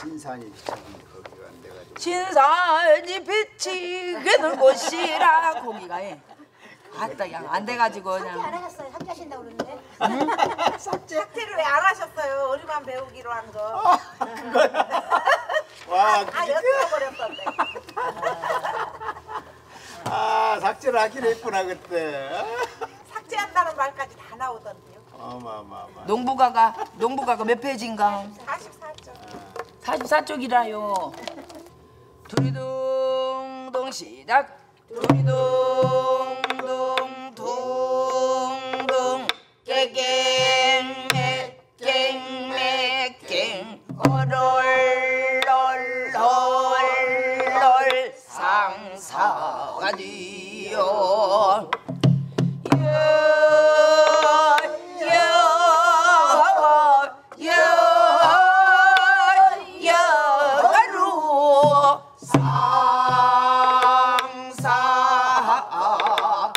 신산이 비치는 거기가 안 돼가지고. 신산이 비치는 곳이라 거기가 해. 아따 그냥 안 돼가지고 삭제 그냥. 안 하셨어요? 삭제하신다고 그러는데. 삭제를 왜 안 하셨어요? 우리만 배우기로 한 거. 와, 다 엿들어버렸던데. 아, 삭제를 하기로 했구나 그때. 삭제한다는 말까지 다 나오던데요. 어마어마어마. 농부가가 몇 페이지인가? 44쪽. 44쪽이라요. 두리둥둥 시작. 두리둥둥 둥둥 깨갱맥갱맥갱 얼얼얼얼 상사가 되어 여가루 상사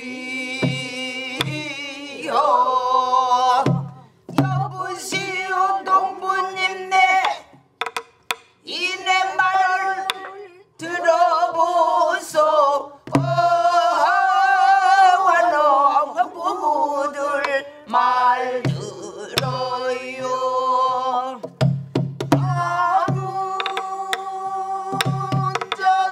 뒤여 여보시오 농부님네 이내 말 들어보소 어와농 부부들 말 들어요. 아문전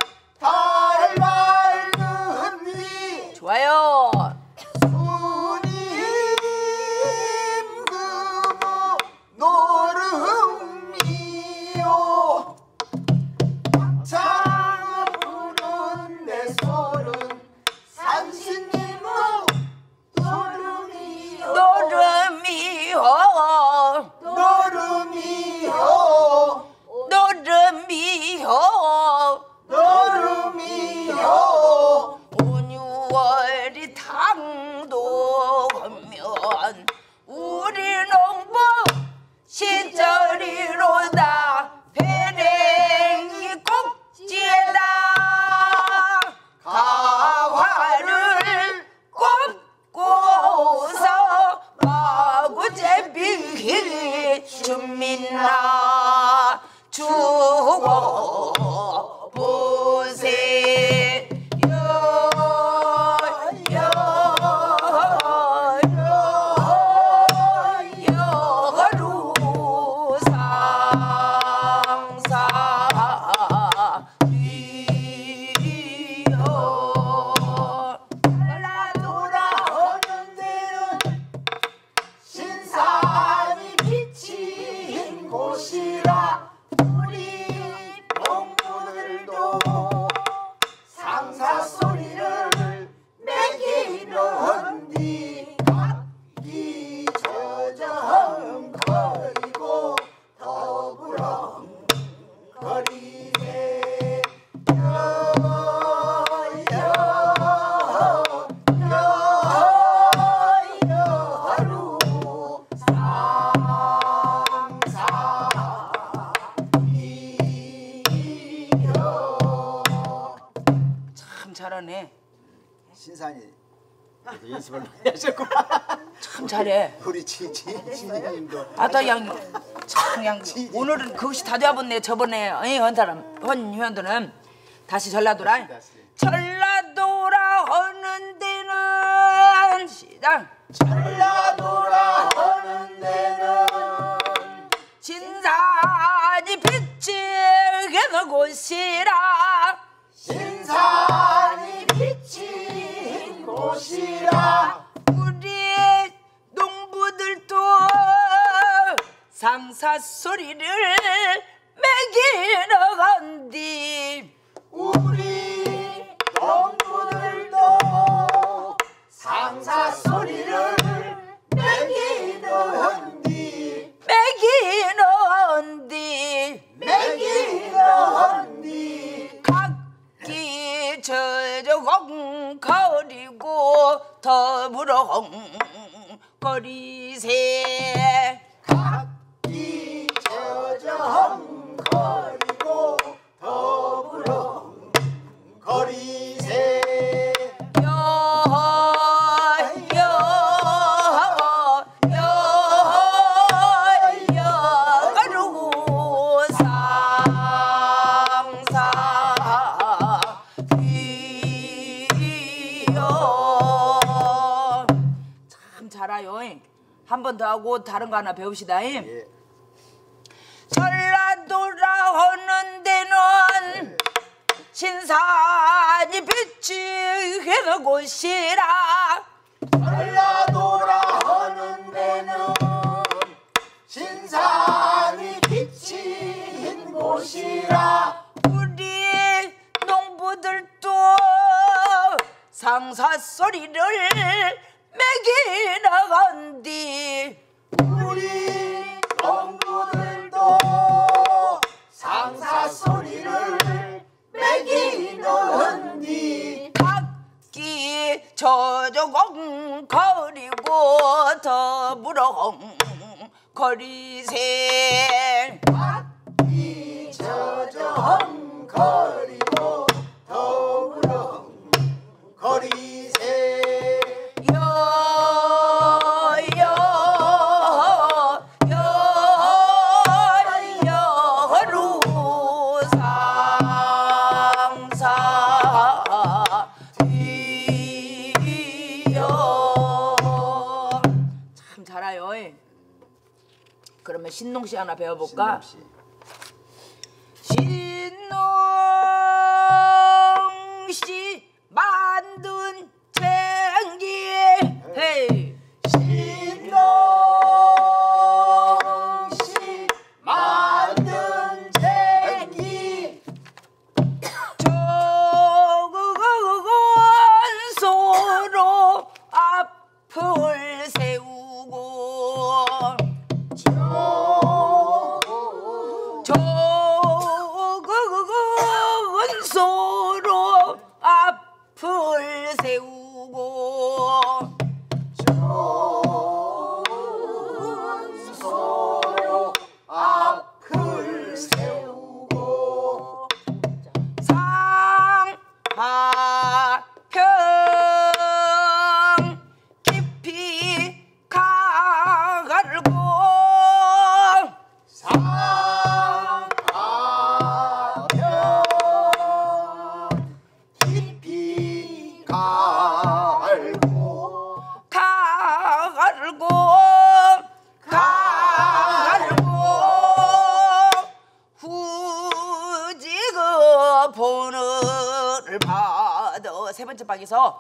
달맑은 위 좋아요. 손님 그모 노름이요 참 부른 내 소름 산신님의 노름이요 노름이요 노름이요 노름이요 노름이요 5,6월이 당도 하면 우리 농부 시절이로다 배랭이 꼭지에다 가화를 꼽고서 마구제비 주민나 주고 보세 여가루 상사 뒤여 돌아오는 데는 신산이 비친 곳이라 우리 농부들도 상사 소리를 매기는디 각기 저정거리고 더불어거리네 여하루 참 잘하네. 신산이 연습을 많이 하셨구만. 참 잘해. 우리 지님도 아따 양 참 양 오늘은 그것이 다 되어봤네. 저번에 헌 회원들은 다시 전라도라. 전라도라 하는 데는 시작. 전라도라 하는 데는 신산이 비치는 곳이라 신산이 비친 곳이라 우리 농부들도 상사 소리를 매기러 간디 우리 농부들도 상사 소리를 매기는디 매기는디 각기 저저거리고 더불어 거리세 각기 저정거리고 더불어 거리세 여가루 상사 하고 다른 거 하나 배웁시다. 예. 전라도라 하는 데는 신산이 비치는 곳이라. 전라도라 하는 데는 신산이 비친 곳이라. 우리 농부들도 상사 소리를 매기나 간디. 우리 농부들도 상사 소리를 매기는디. 각기 저저공거리고 더불어 거리세. 이 저저헝거리고 더불어 거리세. 여루 상사 뒤여. 참 잘해요. 그러면 신농시 하나 배워볼까? 신농시 만든 쟁기. 헤이. 신농시 만든 쟁기. 적은소로 앞을 세우고 적은소로 앞을 세우고 서로 앞을 세우고 상하평 깊이 가갈고 상하평 깊이 갈고 가갈고 후지그 본을 받아. 세 번째 방에서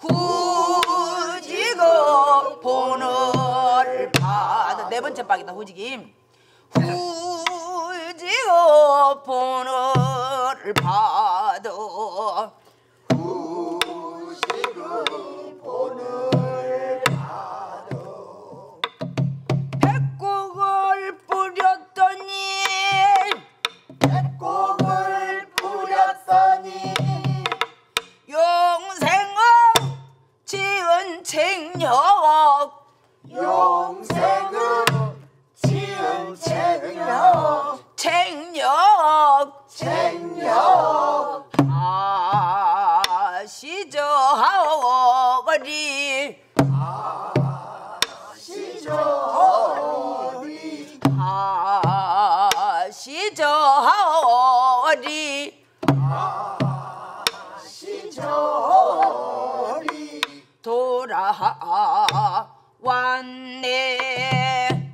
후지그 본을 받아. 네 번째 방이다. 후지기 후지그 본을 받아. 후식의 본을 받아. 백곡을 뿌렸더니 백곡을 뿌렸더니 용생은 지은 책력. 용생은 지은 책력. 책력 책력. 아시저하오거리 시저허리. 아시저하오거리 시저허리. 돌아왔네.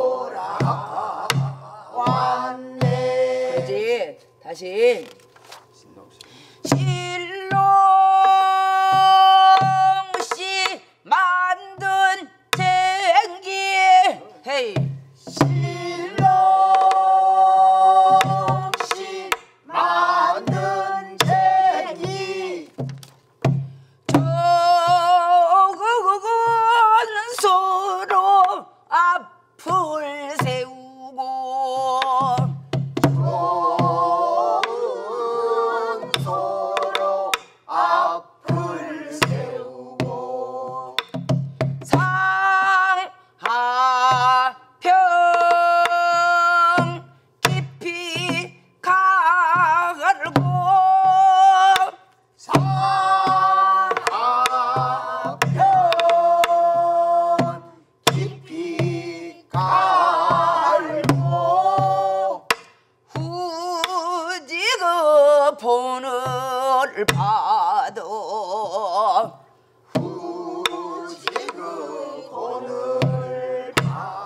돌아왔네. 그지? 다시 신롱시 만든 쟁기. 헤이. 신롱시 만든 쟁기. 적은소로 앞을 세우고 서로 앞을 세우고 상하평 깊이 가갈고 상하평 깊이 갈고 후지그 본을 받아. 후지그 본을 받아.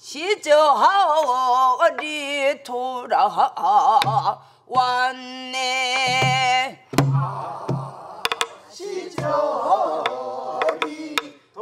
시절이 돌아왔네. 시절이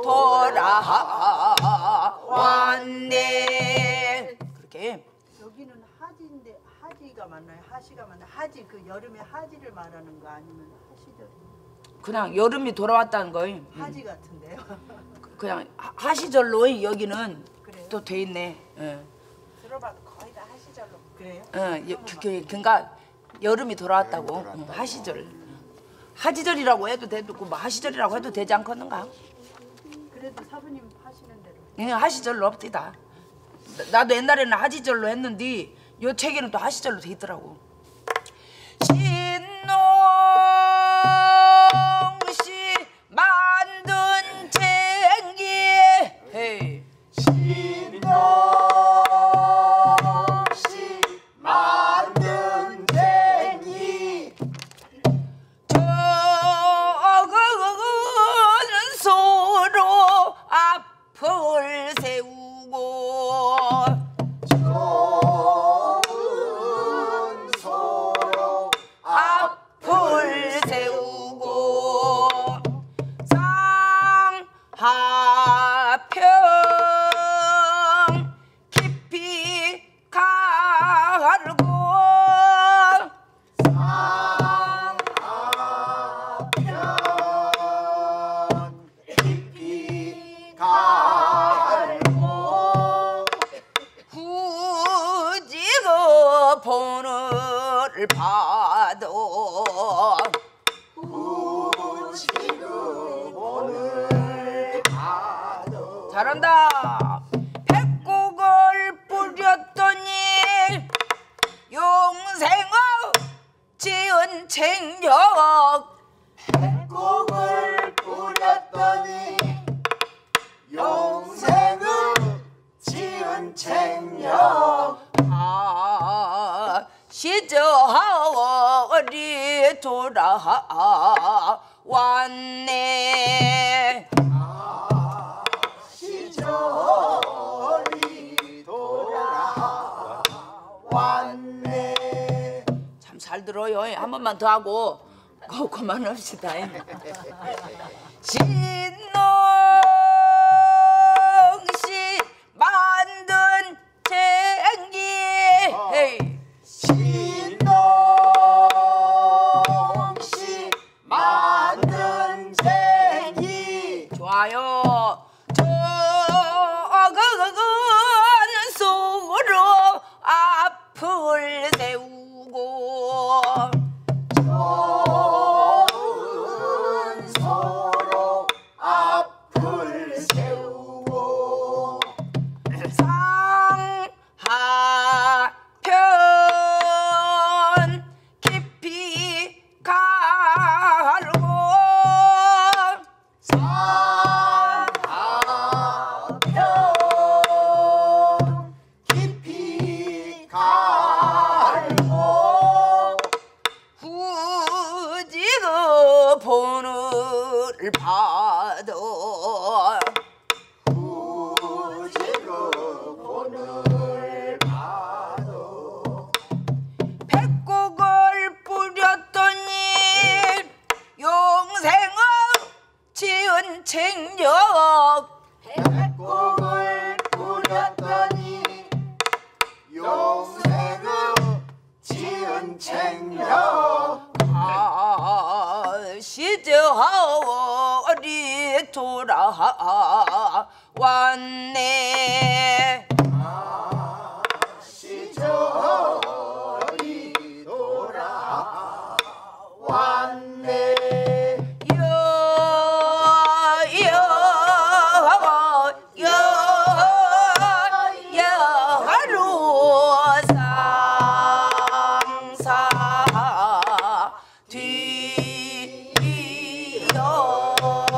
돌아왔네. 그렇게. 여기는 하지인데 하지가 맞나요? 하시가 맞나요? 하지 그 여름에 하지를 말하는 거 아니면 하시죠? 그냥 여름이 돌아왔다는 거예요. 하지 같은데요. 그냥 하시절로 여기는 그래요? 또 돼 있네. 예. 들어봐도 거의 다 하시절로. 그래요? 그러니까 여름이 돌아왔다고. 하시절. 하지절이라고 해도 되고 뭐 하시절이라고 해도 되지 않겠는가? 그래도 사부님 하시는 대로. 하시절로 없디다. 나도 옛날에는 하지절로 했는데 요 책에는 또 하시절로 돼 있더라고. 신농시 만든 쟁기. 헤이. 신동시 만든 쟁이 적은 소로 앞을 세우고 좋은 소로 앞을 세우고 쌍하평 깊이 가르고 상하편 깊이 갈고 후지그 본을 봐도 지금 오늘 봐도 잘한다. 백곡을 뿌렸더니 용생의 지은 책력 백곡을 뿌렸더니 용생을 지은 책력 시절이 돌아왔네. 시절이 돌아왔네. 참 잘 들어요. 한 번만 더 하고 그만합시다. 신농시 만든 쟁기. 헤이. 신동시 만든 쟁이 좋아요. 적은 소로 앞을 세우고 좋은 소로 앞을 세우고 상하편 깊이 가르고 상하편 깊이 갈고 후지그 본을 봐도 후지그 본을 봐도 백곡을 뿌렸더니 용생의 지은 책력 백곡을 뿌렸더니 용생을 지은 책력 시절이 돌아왔네. 시절이 돌아왔네. 하루 상사 뒤이어.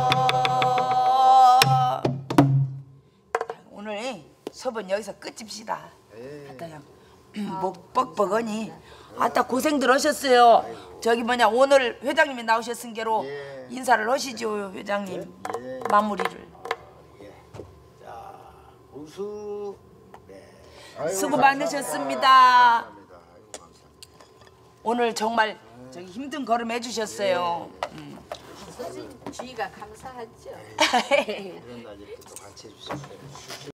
오늘 수업은 여기서 끝입시다. 아따야 목 뻑뻑하니 아따 고생들 하셨어요. 저기 뭐냐 오늘 회장님이 나오셨은 게로 예. 인사를 하시죠 회장님. 마무리를. 자, 우수 아이고, 수고 감사합니다. 많으셨습니다. 감사합니다. 아이고, 감사합니다. 오늘 정말 저기 힘든 걸음 해주셨어요. 주의가 감사하죠. 이런 날 이렇게 또 같이 해주셨어요.